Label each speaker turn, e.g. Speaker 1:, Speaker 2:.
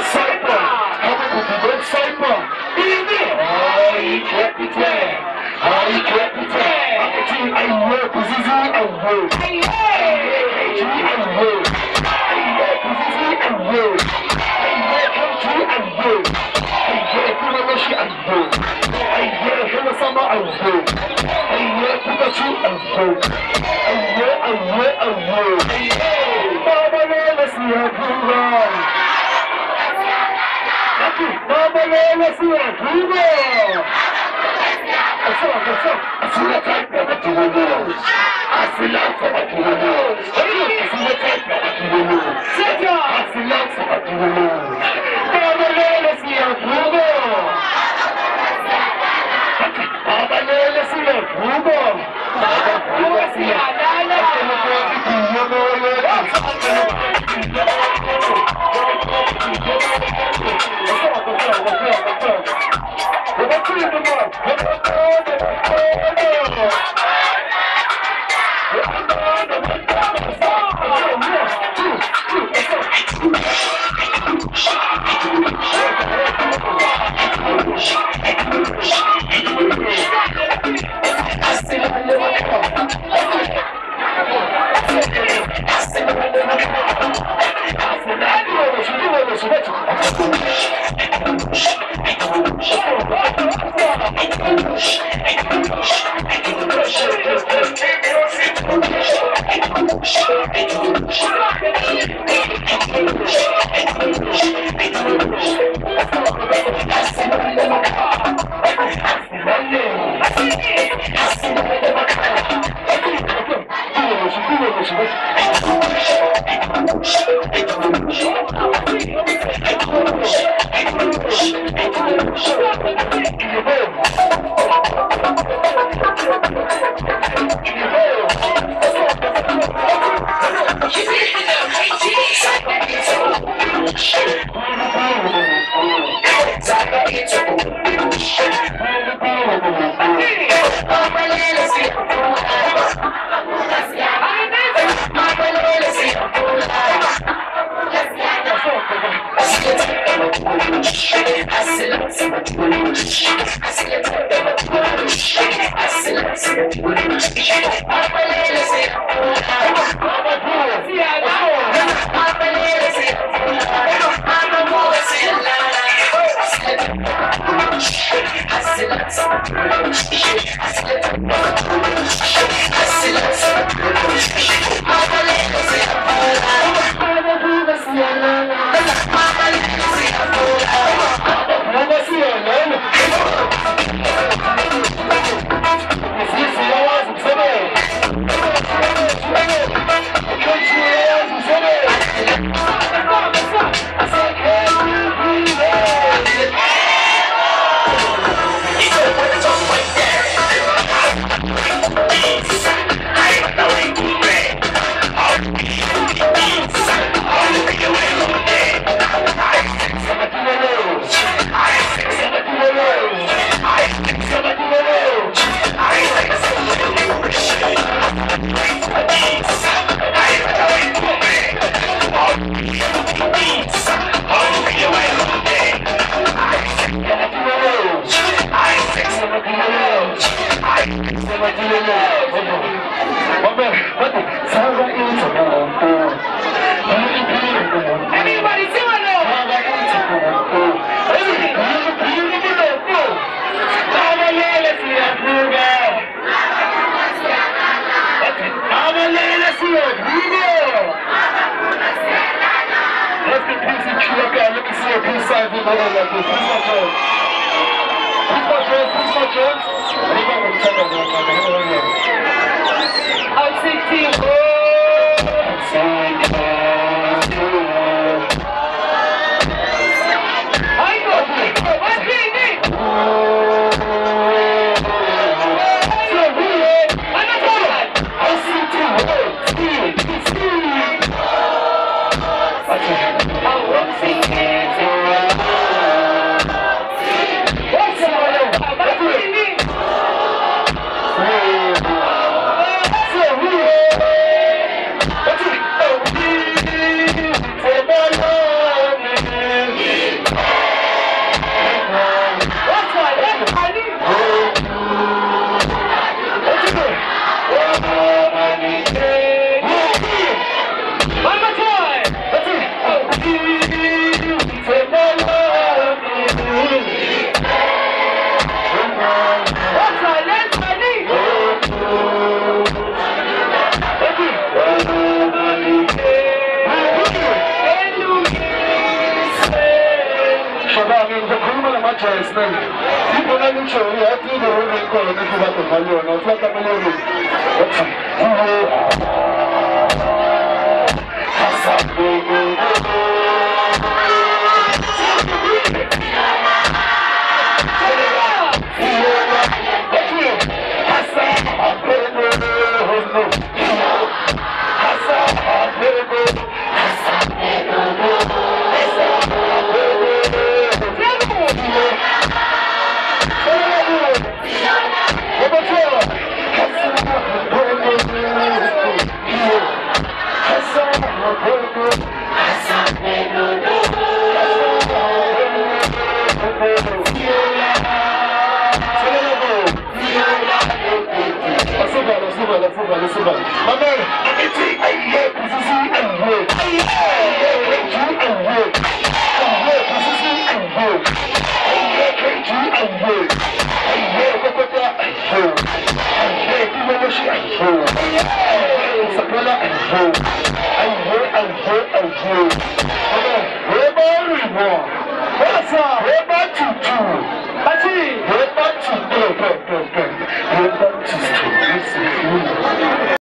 Speaker 1: Cypher, happy cookie don't cypher. Ai, capitã, ai, capitã. Aqui, ai, meu, preciso, ai, meu. Ai, meu. Ai, preciso, ai, meu. Ai, country, ai, meu. Ai, Kuramashi, ai, meu. Ai, Hana-sama, ai, meu. Ai, Pikachu, ai, meu. Ai, Baba, let's see a Google. Baba, let's see a Google. I feel like I'm going to the news. I feel like I'm going to the news. I feel like I'm going to the news. I feel like I'm going to the news. Baba, let's see a Google. Baba, let's see a Google. Baba, let's see a choice now. People are not sure. You have to do the whole call and go back to Value. Not what I'm doing.